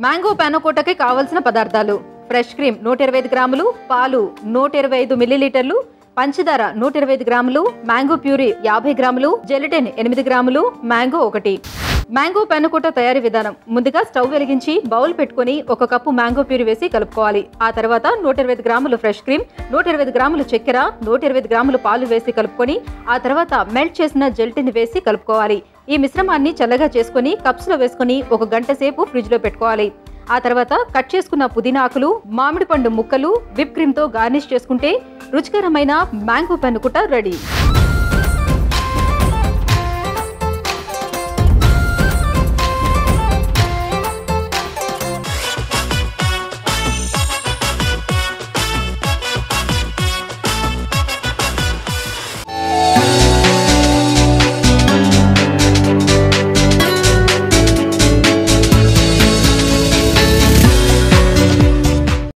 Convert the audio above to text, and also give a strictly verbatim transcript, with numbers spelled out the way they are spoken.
Mango పానకోటాకి కావలసిన పదార్థాలు: fresh cream నూట ఇరవై ఐదు గ్రాములు, పాలు నూట ఇరవై ఐదు మిల్లీలీటర్లు, పంచదార నూట ఇరవై ఐదు గ్రాములు, మ్యాంగో ప్యూరీ యాభై గ్రాములు, జెలటిన్ ఎనిమిది గ్రాములు, మ్యాంగో ఒకటి. మ్యాంగో పానకోటా తయారీ విధానం: ముందుగా స్టవ్ వెలిగించి బౌల్ పెట్టుకుని ఒక కప్పు మ్యాంగో ప్యూరీ వేసి కలుపుకోవాలి. ఆ తర్వాత నూట ఇరవై ఐదు గ్రాములు ఫ్రెష్ క్రీమ్, నూట ఇరవై ఐదు గ్రాములు చక్కెర, నూట ఇరవై ఐదు గ్రాములు పాలు వేసి కలుపుకొని ఆ తర్వాత మెల్ట్ చేసిన జెలటిన్ వేసి కలుపుకోవాలి. ఈ మిశ్రమాన్ని చల్లగా చేసుకుని కప్స్ లో వేసుకుని ఒక గంట సేపు ఫ్రిడ్జ్ లో పెట్టుకోవాలి. ఆ తర్వాత కట్ చేసుకున్న పుదీనాకులు, మామిడి పండు ముక్కలు విప్ క్రీమ్ తో గార్నిష్ చేసుకుంటే రుచికరమైన మ్యాంగో పానకోటా రెడీ.